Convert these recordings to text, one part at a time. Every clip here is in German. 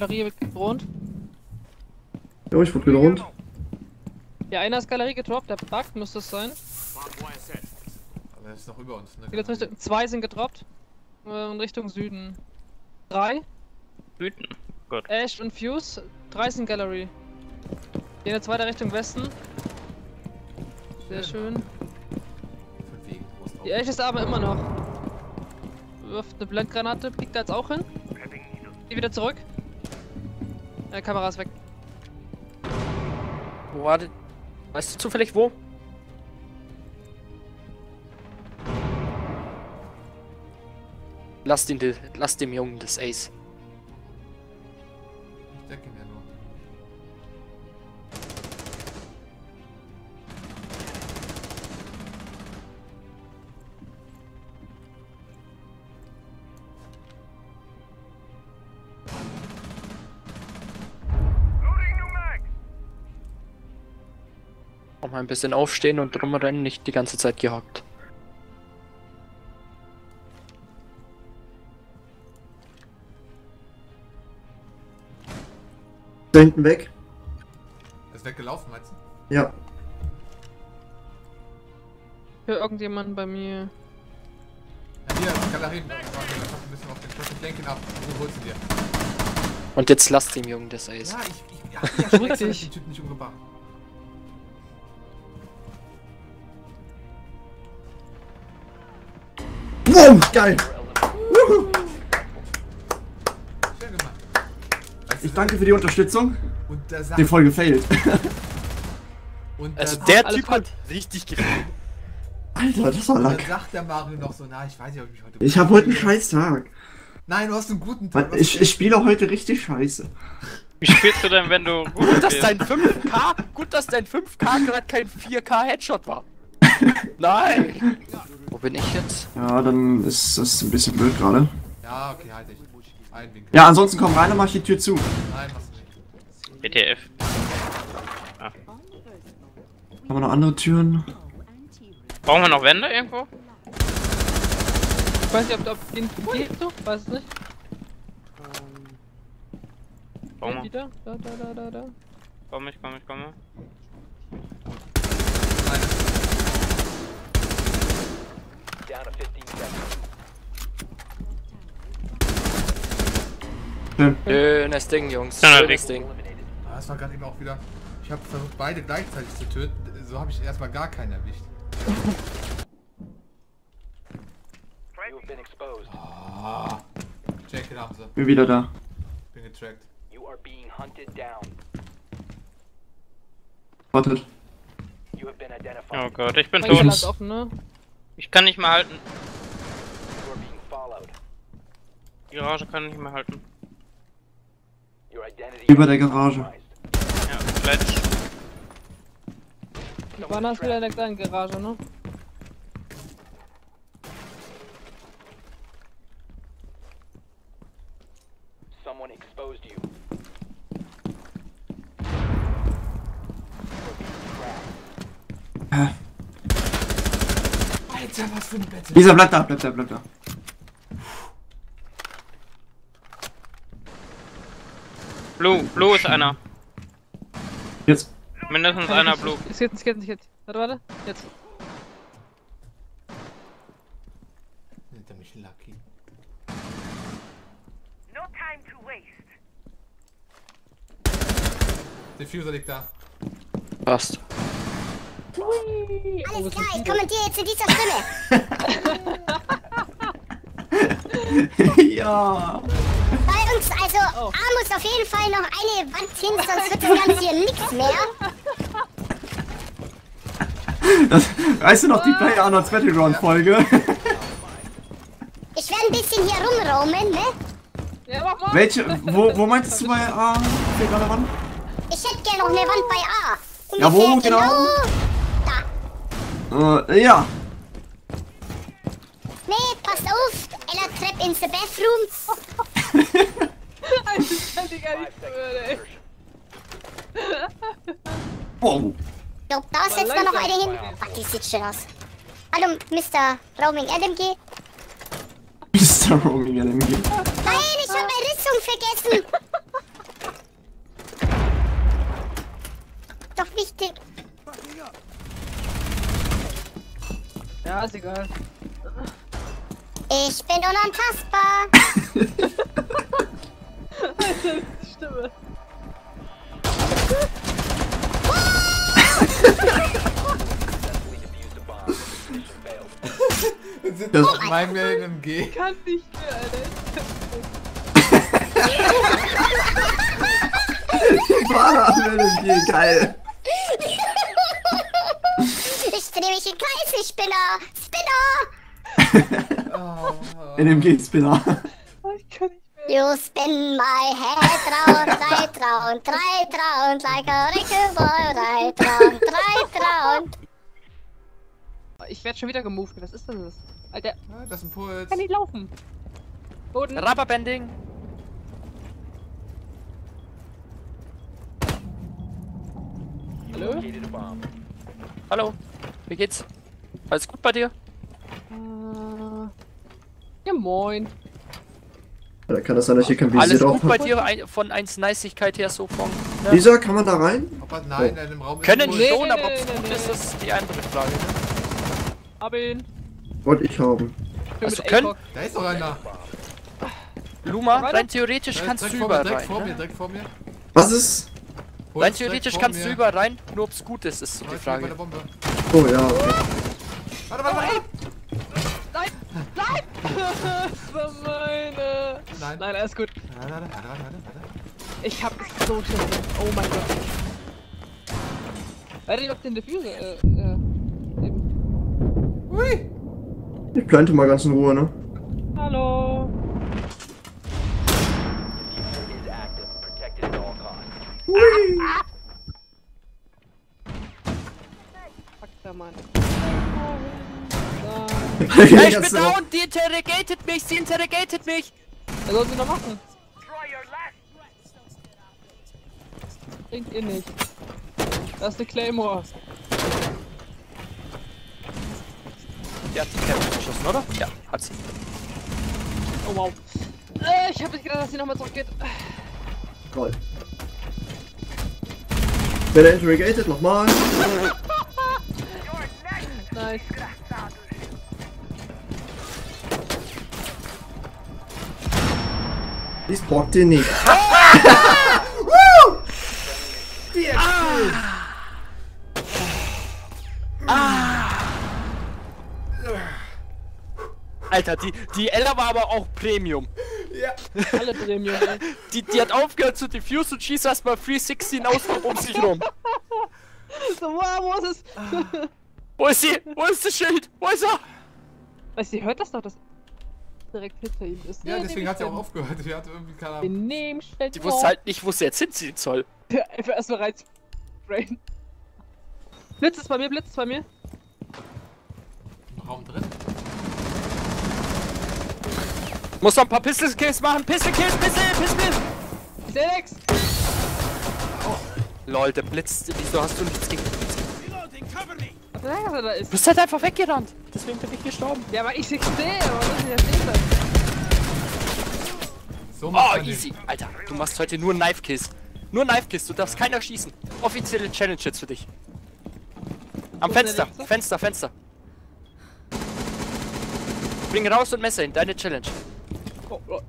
Galerie wird gedroht. Jo, ich wurde gedroht. Ja, einer ist Galerie gedroppt, der Bug müsste es sein. Aber er ist noch über uns, ne? Geht jetzt Richtung, 2 sind gedroppt. In Richtung Süden. 3. Süden. Gut. Ash und Fuse. 3 sind Gallery. Gehen jetzt weiter Richtung Westen. Sehr schön. Von wegen, wo ist drauf? Die Ash ist aber immer noch. Wirft eine Blendgranate, fliegt da jetzt auch hin. Die wieder zurück. Kamera ist weg. Wo war das? Weißt du zufällig wo? Lass dem Jungen das Ace. Ich denke mir nur. Auch mal ein bisschen aufstehen und rumrennen, nicht die ganze Zeit gehockt. Da hinten weg. Er ist weggelaufen, meinst du? Ja. Für irgendjemanden bei mir. Ja, hier, Galerien. Warte, ich hab ein bisschen auf den Schuss. Ich lenke ihn ab. Wo holst du dir? Und jetzt lass dem Jungen das Ace. Ja, ich hab ja schon extra Richtig. den Typen nicht umgebracht. Boom, geil. Wuhu. Schön gemacht. Weißt du, Ich danke für die Unterstützung. Und der Die sagt, Folge fehlt. und Also dann- der alles Typ gut. hat richtig gefühlt. Alter, das war und dann Lack. sagt der Mario noch so, na, ich weiß nicht, ob ich mich heute... Ich habe heute einen scheiß Tag. Nein, du hast einen guten Tag. Mann, ich spiele heute richtig scheiße. Wie spielst du denn, wenn du gut Gut, dass spielst? dein 5K, gerade kein 4K Headshot war. Nein! Wo bin ich jetzt? Ja, dann ist das ein bisschen blöd gerade. Ja, okay, halt dich. Ein Winkel. Ja, ansonsten komm rein, dann mach ich die Tür zu. Nein, machst du nicht. WTF. Haben wir noch andere Türen? Brauchen wir noch Wände irgendwo? Ich weiß nicht, ob den geht so? Weiß es nicht. Brauchen wir. Wieder? Da. Komme. Nein. Schön. Schönes Ding, Jungs. Ja, Schönes Ding. Ding. Ah, das war gerade eben auch wieder... Ich habe versucht, beide gleichzeitig zu töten. So habe ich erstmal gar keinen erwischt. Ah. Jacket haben sie. Bin wieder da. Bin getrackt. Wartet. Oh Gott, ich bin Mein Keller tot. ist offen, ne? Ich kann nicht mehr halten. Die Garage kann nicht mehr halten. Über der Garage. Ja, vielleicht. Die Banner ist wieder in der kleinen Garage, ne? Alter, was für ein Bett. Dieser bleibt da, bleibt da. Blue ist einer. Jetzt. Mindestens einer Blue. Es geht nicht. Warte. Jetzt. Nennt er mich Lucky. No time to waste. Diffuser liegt da. Passt. Alles klar, ich kommentiere jetzt in dieser Stimme. Ja. Bei uns, also, A muss auf jeden Fall noch eine Wand hin, sonst wird das Ganze hier nix mehr. Weißt du noch die PlayerUnknown's Battleground Folge? Ich werde ein bisschen hier rumroamen, ne? Ja, mach mal! Welche? Wo meinst du bei A? Hier gerade Wand? Ich hätte gerne noch eine Wand bei A. Ja, wo Ungefähr genau? Da. Ja. Nee, passt auf. Ella Trepp ins Bathroom. Das kann ich gar nicht hören, ey. Wow. Ich glaub, da setzt man noch eine hin. Ach, die sieht schön aus. Hallo, Mr. Roaming LMG. Mr. Roaming LMG. Nein, ich habe Erritzung vergessen. ich den... Ja, ist egal. Ich bin unantastbar. Alter, die Stimme. Dann sind Das- auf meinem LMG. Ich kann nicht mehr, Alter. Fahreranmeldung, geil. Ich drehe mich im Kreis, ich Spinner. Spinner. NMG-Spinner. Oh, ich kann nicht mehr. You spin my head round, right round, like a wrecking-ball, right round. Ich werde schon wieder gemoved. Was ist das? Alter, Ja, das ist ein Puls. ich kann nicht laufen. Boden. Rubberbanding. Hallo? Hallo. Wie geht's? Alles gut bei dir? Ja, moin. Da kann das sein, dass ich hier kein Visier Alles drauf gut bei habe. dir von 1 Niceigkeit her so von. Ne? Lisa, kann man da rein? Aber nein, in dem Raum ist Können ein Puls. Nee, schon, nee, aber nee, ob's nee, gut nee. ist, ist die andere Frage. Hab ihn. Wollte ich haben. Schön Also mit können- ACOG. Da ist doch einer. Luma, Weiter? rein theoretisch Da ist kannst du direkt vor mir, überall direkt vor rein. mir, Ne? direkt vor mir. Was ist? Puls Rein direkt theoretisch vor kannst mir. du überall rein, nur ob's gut ist, ist so die Läuft bei der Frage. Bombe. Oh ja, okay. Warte. Nein! Nein! Das war meine. Nein. Nein, alles gut. Warte. Ich hab es so schnell. Oh mein Gott. Warte, ich hab den Diffuser. Eben. Ui. Ich plante mal ganz in Ruhe, ne? Hallo. Fuck der Mann. Ja, ich bin down, die interrogated mich, sie interrogated mich! Was sollen sie noch machen? Bringt ihr nicht. Das ist eine Claymore. Die hat die Kämpfe geschossen, oder? Ja, hat sie. Oh wow. Ich hab nicht gedacht, dass sie nochmal zurückgeht. Toll. Werde interrogated, nochmal. Nice. Dies braucht ihr nicht. Alter, die Ella war aber auch Premium. Alle Premium, ey. Die hat aufgehört zu diffuse und schießt erstmal 316 aus um sich rum. So, wow, wo ist es? Wo ist sie? Wo ist das Schild? Wo ist er? Weißt du, sie hört das doch, dass direkt hinter ihm ist. Ja, deswegen hat sie auch aufgehört. Sie hat irgendwie keine Wir Ahnung. nehmen schnell Die wusste halt nicht, wo sie jetzt hinziehen soll. Einfach erstmal rein. Brain. Blitz ist bei mir, Blitz ist bei mir. Im Raum drin. Muss noch ein paar Pistol-Kills machen. Pistol-Kills, Pistol! Ich seh nix. Lol, der Blitz, wieso hast du nichts gegen den Blitz? Was sag ich, was er da ist? Du bist halt einfach weggerannt. Deswegen bin ich gestorben. Ja, aber ich sehe, aber was ist denn der Fehler? So macht Oh, man den. easy. Alter, du machst heute nur Knife-Kills. Nur Knife-Kills, du darfst keiner schießen. Offizielle Challenge jetzt für dich. Am Wo ist Fenster, der Fenster. Bring raus und Messer hin, deine Challenge. Oh, oh.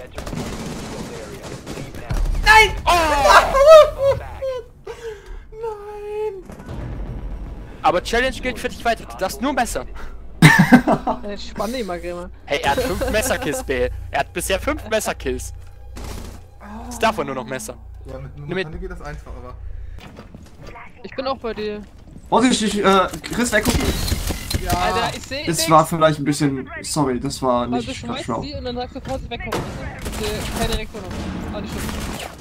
Aber Challenge gilt für dich weiter, du darfst nur Messer. Spanne immer, Grimme. Hey, er hat 5 Messerkills, B. Er hat bisher 5 Messerkills. Jetzt darf er nur noch Messer. Ja, mit mit- Montagne geht das einfach, aber. Ich bin auch bei dir. Vorsichtig, Chris, weggucken. Alter, ich sehe Das war vielleicht ein bisschen. Sorry, das war Also nicht schmeißt schlau. sie und dann sagst du Vorsicht wegkommen. Keine Reaktion noch. Ah, nicht schlimm.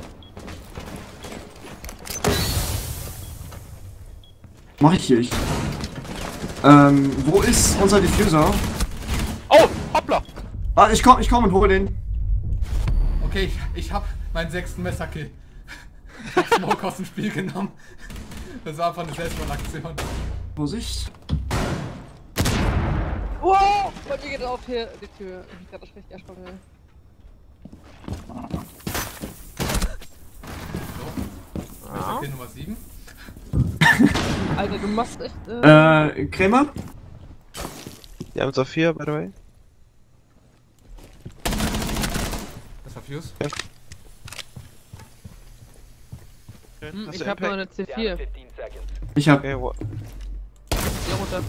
Mach ich hier. Wo ist unser Diffuser? Oh, hoppla. Ah, ich komm und hol den. Okay, ich hab meinen 6. Messerkill. Ich hab Smoke aus dem Spiel genommen. Das war einfach eine Selbstmordaktion. Vorsicht. Wow! Bei mir geht auf hier die Tür. Ich kann das schlecht ersparen. Messerkill Nummer 7. Alter, du machst echt. Krämer? Die haben Sophia, by the way. Das war Fuse. Hm, Hast ich du hab nur Impact? eine C4. Ich hab. Okay, Hier runter.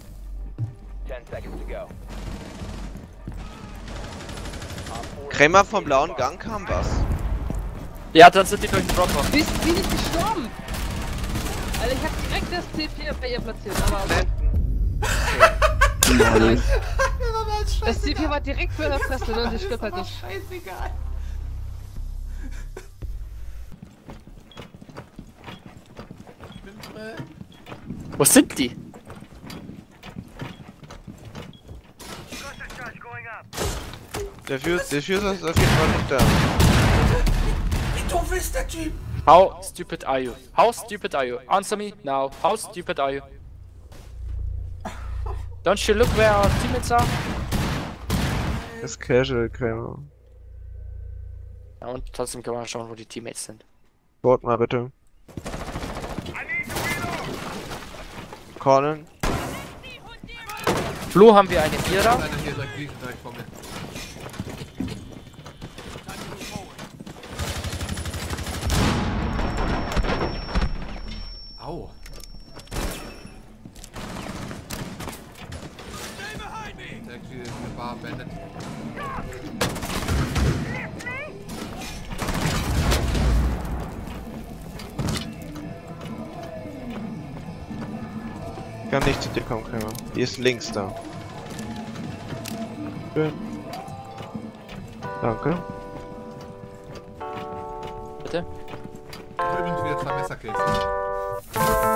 Krämer vom blauen Gang kam was. Ja, dann sind die durch den Dropper. Wie ist die nicht gestorben? Alter, ich hab direkt das C4 bei ihr platziert, aber. Nice. Das C4 war direkt für der Fresse, ne? Und sie stirbt halt nicht. Scheißegal. Wo sind die? Der Fuse ist auf jeden Fall nicht da. Wie doof ist der Typ? How stupid are you? How stupid are you? Answer me now. How stupid are you? Don't you look where our teammates are? Das ist Casual, Krämer. Ja, und trotzdem können wir schauen, wo die Teammates sind. Wort mal bitte. Cornen. Flo haben wir eine Vierer. Einer hier direkt vor mir. Au. Direkt hier ist eine Bar beendet. Kann nicht zu dir kommen, Krämer. Die ist links da. Schön. Danke. Bitte? Übrigens wieder 2 Messerkills.